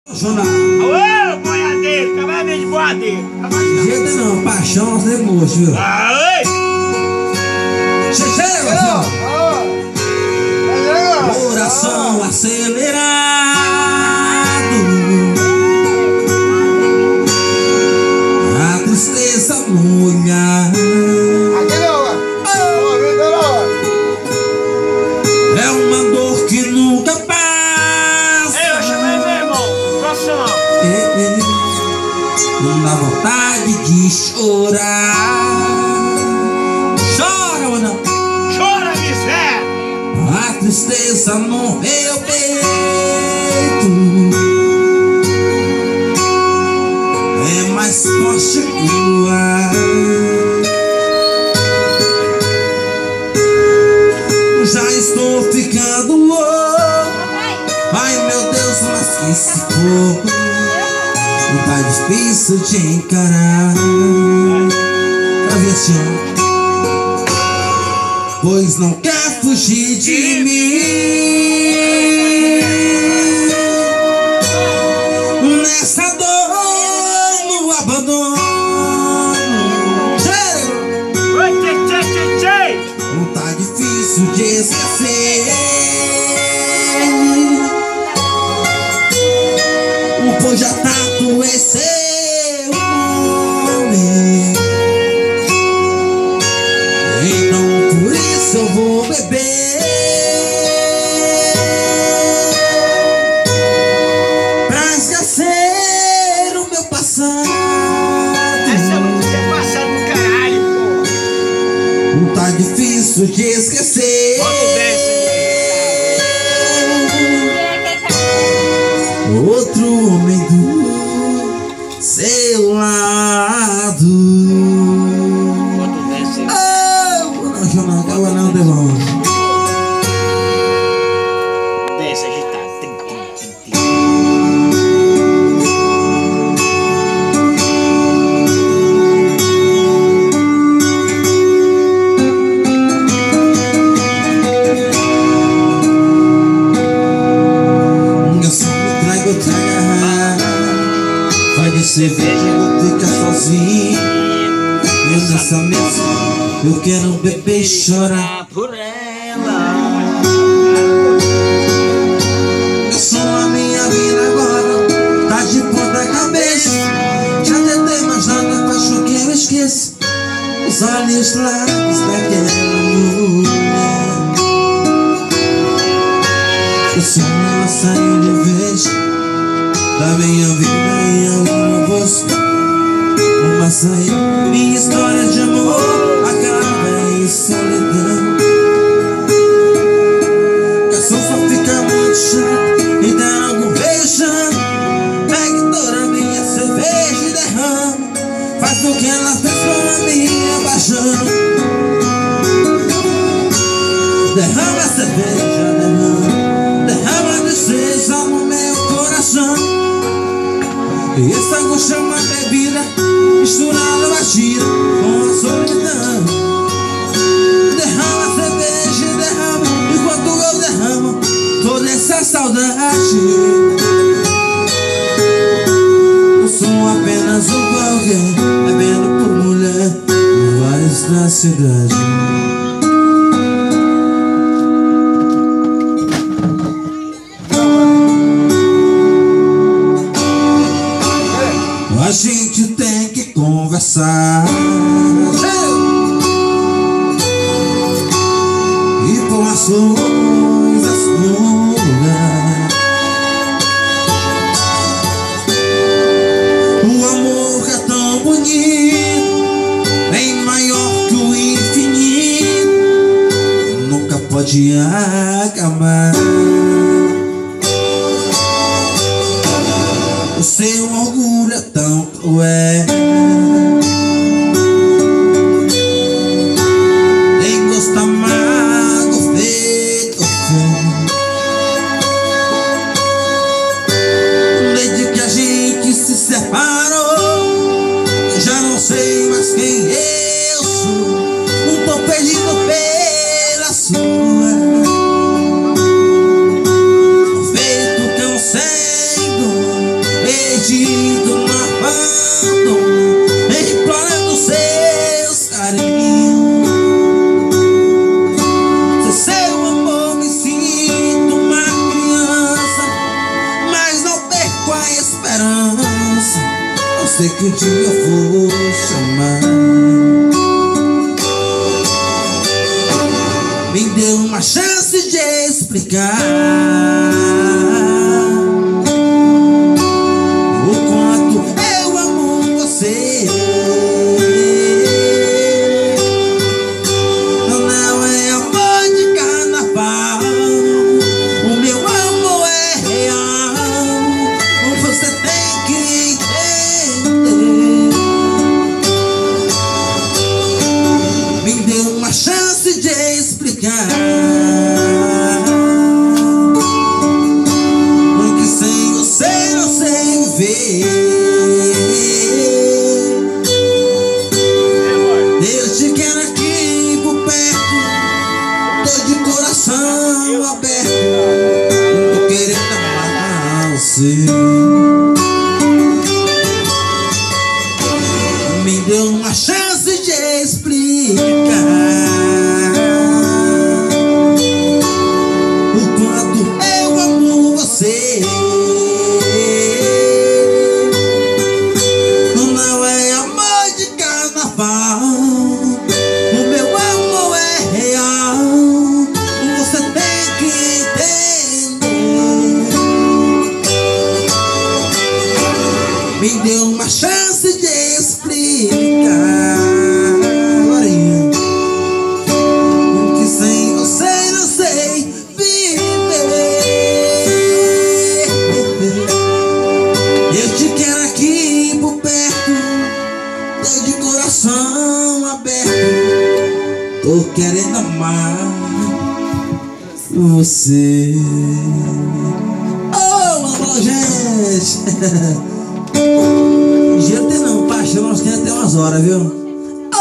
Ô, boiadeiro, acabei de boiadeiro. Jeito não, paixão nós temos, viu? Oi! Chega, coração acelerado, a tristeza no olhar. É uma dor que nunca passa. Eu chamei meu irmão, profissional. Não dá vontade de chorar. Chora ou não? Chora, miséria. A tristeza no meu peito é mais forte que o ar. Já estou ficando louco. Ai meu Deus, mas que se for, não tá difícil de encarar. Pra ver assim, ó. Pois não quer fugir de mim. Nessa dor, no abandono. Não tá difícil de esquecer. Pois já tatuei seu nome. Então por isso eu vou beber pra esquecer o meu passado. Essa é muito tempo passado do caralho, pô. Não tá difícil de esquecer. Outro homem do seu lado. Não, não, calma não, Devon. Desce agitado. Vai de cerveja e vou ficar sozinho. Eu nessa mesa, eu quero beber e chorar Por ela. Eu sou a minha vida agora, tá de ponta cabeça. Já tentei, mas nada faz com que eu esqueça os olhos largos daquela mulher. Eu sou uma saída de vez da minha vida em alguma busca. Uma saída, minha história de amor acaba em solidão. Garçom, só fica muito chato e dá algum beijão. Pegue toda a minha cerveja e derrama. Faz o que ela fez com a minha paixão. Derrama a cerveja, derrama. Derrama a tristeza no meu coração. E essa angústia é uma bebida misturada batida com a solidão. Derrama a cerveja e derrama, enquanto eu derramo toda essa saudade. Eu sou apenas um qualquer, bebendo por mulher em bares da cidade. A gente tem que conversar e pôr as coisas no lugar. O amor que é tão bonito, bem maior que o infinito, nunca pode acabar. O seu orgulho é tão cruel, tem gosto amargo feito fel. Desde que a gente se separou, eu já não sei mais quem eu sou. Não tô perdido pela sua. Feito que eu sei. perdido no abandono, implorando seus carinhos. Sem seu amor me sinto uma criança, mas não perco a esperança. Eu sei que um dia eu vou chamar. Me deu uma chance de explicar o quanto eu amo você. Não é amor de carnaval, o meu amor é real. Você tem que entender. Me deu uma chance de explicar, porque sem você não sei viver. Eu te quero aqui por perto, tô de coração aberto, tô querendo amar você. Me deu uma chance de explicar o quanto eu amo você. Não é amor de carnaval, o meu amor é real. Você tem que entender. Me deu uma chance de explicar, que sem você não sei viver. Eu te quero aqui por perto, tô de coração aberto, tô querendo amar você. Oh, mamãe, gente! Dinheiro tem não, paixão nós temos até umas horas, viu?